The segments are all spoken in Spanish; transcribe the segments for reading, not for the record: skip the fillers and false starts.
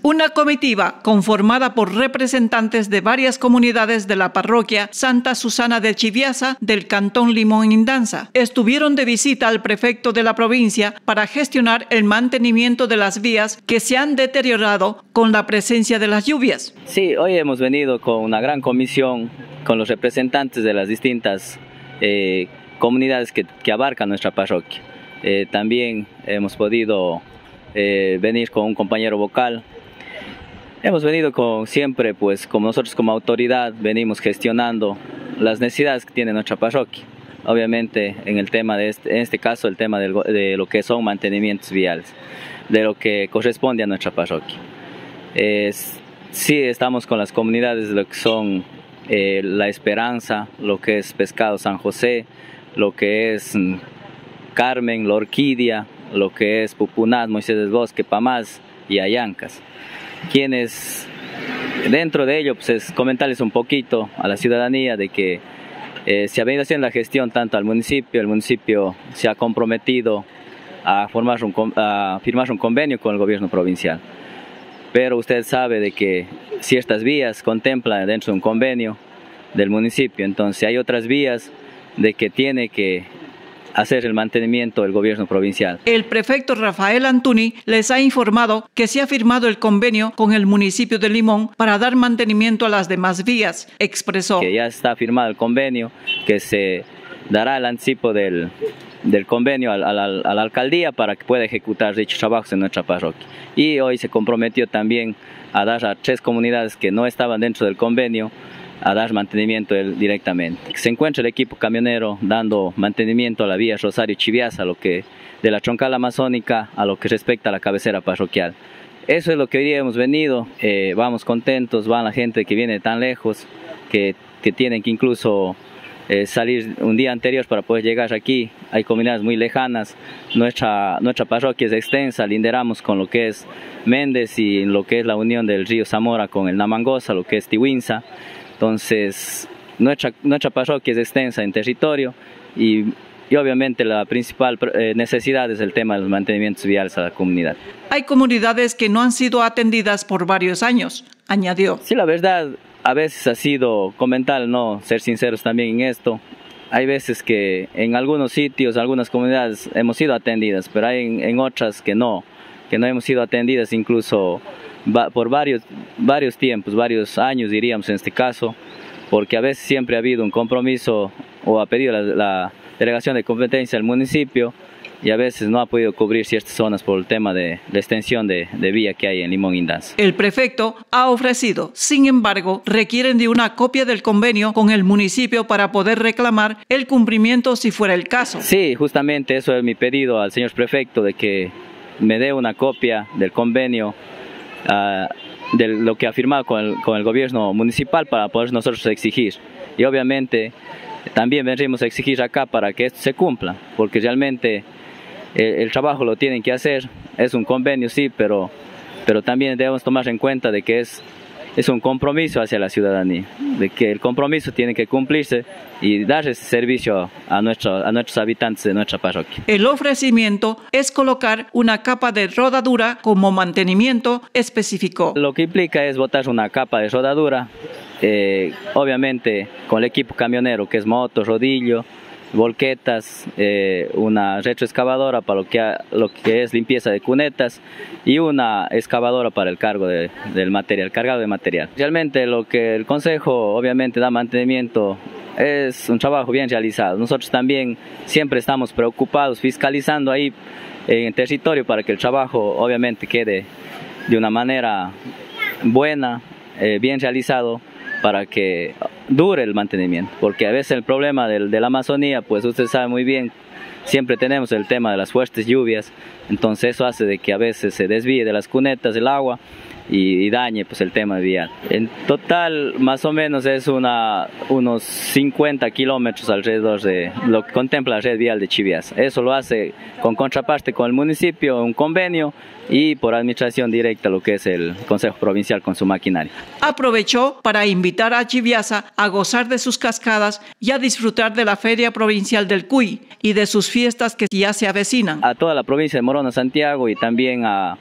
Una comitiva conformada por representantes de varias comunidades de la parroquia Santa Susana de Chiviasa del Cantón Limón Indanza estuvieron de visita al prefecto de la provincia para gestionar el mantenimiento de las vías que se han deteriorado con la presencia de las lluvias. Sí, hoy hemos venido con una gran comisión con los representantes de las distintas comunidades que abarcan nuestra parroquia. También hemos podido venir con un compañero vocal. Hemos venido siempre, pues, como nosotros como autoridad, venimos gestionando las necesidades que tiene nuestra parroquia. Obviamente, en el tema en este caso, el tema de lo que son mantenimientos viales, de lo que corresponde a nuestra parroquia. Sí, estamos con las comunidades de lo que son La Esperanza, lo que es Pescado San José, lo que es Carmen, La Orquídea, lo que es Pupunás, Moisés del Bosque, Pamás y Ayancas. Quienes dentro de ello, pues, es comentarles un poquito a la ciudadanía de que se ha venido haciendo la gestión tanto al municipio. El municipio se ha comprometido a firmar un convenio con el gobierno provincial. Pero usted sabe de que ciertas vías contemplan dentro de un convenio del municipio, entonces hay otras vías de que tiene que hacer el mantenimiento del gobierno provincial. El prefecto Rafael Antuni les ha informado que se ha firmado el convenio con el municipio de Limón para dar mantenimiento a las demás vías. Expresó que ya está firmado el convenio, que se dará el anticipo del convenio a la alcaldía para que pueda ejecutar dichos trabajos en nuestra parroquia. Y hoy se comprometió también a dar a 3 comunidades que no estaban dentro del convenio a dar mantenimiento directamente. Se encuentra el equipo camionero dando mantenimiento a la vía Rosario-Chiviasa, de la troncal amazónica a lo que respecta a la cabecera parroquial. Eso es lo que hoy día hemos venido, vamos contentos, va la gente que viene tan lejos, que tienen que incluso salir un día anterior para poder llegar aquí. Hay comunidades muy lejanas, nuestra parroquia es extensa, linderamos con lo que es Méndez y lo que es la unión del río Zamora con el Namangosa, lo que es Tihuinza. Entonces, nuestra parroquia es extensa en territorio y obviamente la principal necesidad es el tema de los mantenimientos viales a la comunidad. Hay comunidades que no han sido atendidas por varios años, añadió. Sí, la verdad, a veces ha sido comentar, no ser sinceros también en esto. Hay veces que en algunos sitios, algunas comunidades hemos sido atendidas, pero hay en otras que no hemos sido atendidas incluso por varios tiempos, varios años diríamos en este caso, porque a veces siempre ha habido un compromiso o ha pedido la delegación de competencia del municipio y a veces no ha podido cubrir ciertas zonas por el tema de la extensión de vía que hay en Limón Indanza. El prefecto ha ofrecido, sin embargo, requieren de una copia del convenio con el municipio para poder reclamar el cumplimiento si fuera el caso. Sí, justamente eso es mi pedido al señor prefecto, de que me dé una copia del convenio, de lo que ha firmado con el gobierno municipal para poder nosotros exigir. Y obviamente también venimos a exigir acá para que esto se cumpla, porque realmente el trabajo lo tienen que hacer. Es un convenio, sí, pero también debemos tomar en cuenta de que es un compromiso hacia la ciudadanía, de que el compromiso tiene que cumplirse y dar ese servicio a nuestros habitantes de nuestra parroquia. El ofrecimiento es colocar una capa de rodadura como mantenimiento, especificó. Lo que implica es botar una capa de rodadura, obviamente con el equipo camionero, que es moto, rodillo, volquetas, una retroexcavadora para lo que es limpieza de cunetas y una excavadora para el cargo del material, cargado de material. Realmente lo que el Consejo obviamente da mantenimiento es un trabajo bien realizado. Nosotros también siempre estamos preocupados, fiscalizando ahí en el territorio para que el trabajo obviamente quede de una manera buena, bien realizado, para que dure el mantenimiento, porque a veces el problema de la Amazonía, pues usted sabe muy bien, siempre tenemos el tema de las fuertes lluvias, entonces eso hace de que a veces se desvíe de las cunetas el agua y dañe pues el tema vial. En total más o menos es unos 50 kilómetros alrededor de lo que contempla la red vial de Chiviasa. Eso lo hace con contraparte con el municipio, un convenio, y por administración directa lo que es el Consejo Provincial con su maquinaria. Aprovechó para invitar a Chiviasa a gozar de sus cascadas y a disfrutar de la Feria Provincial del Cuy y de sus fiestas que ya se avecinan. A toda la provincia de Morona, Santiago y también a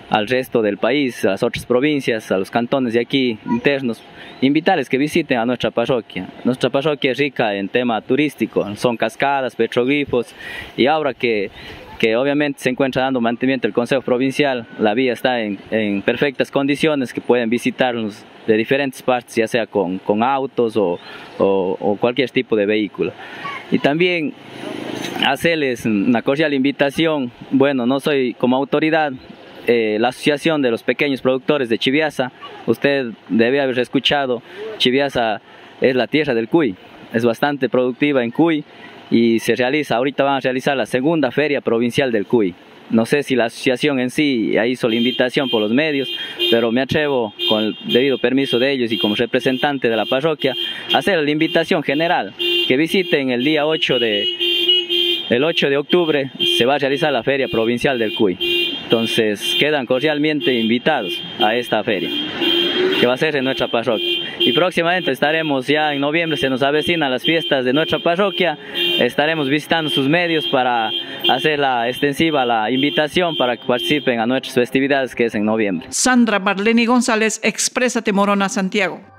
al resto del país, a las otras provincias, a los cantones de aquí internos, invitarles que visiten a nuestra parroquia. Nuestra parroquia es rica en tema turístico, son cascadas, petroglifos, y ahora que obviamente se encuentra dando mantenimiento el Consejo Provincial, la vía está en perfectas condiciones, que pueden visitarnos de diferentes partes, ya sea con autos o cualquier tipo de vehículo. Y también hacerles una cordial invitación. Bueno, no soy como autoridad, la Asociación de los Pequeños Productores de Chiviasa, usted debe haber escuchado, Chiviasa es la tierra del cuy, es bastante productiva en cuy y ahorita van a realizar la segunda feria provincial del cuy. No sé si la asociación en sí ya hizo la invitación por los medios, pero me atrevo, con el debido permiso de ellos y como representante de la parroquia, a hacer la invitación general, que visiten el día 8 de octubre, se va a realizar la feria provincial del cuy. Entonces quedan cordialmente invitados a esta feria, que va a ser en nuestra parroquia. Y próximamente estaremos ya en noviembre, se nos avecinan las fiestas de nuestra parroquia, estaremos visitando sus medios para hacer extensiva la invitación para que participen a nuestras festividades, que es en noviembre. Sandra Marleni González, Exprésate Morona, Santiago.